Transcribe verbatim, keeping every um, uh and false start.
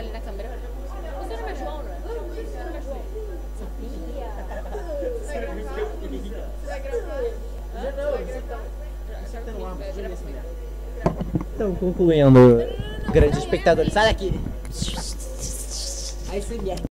ali na câmera. O seu nome é João, não é? O seu nome é João. Sabia? Você vai gravar? Já não, Então, concluindo, grandes espectadores, sai daqui! Aí você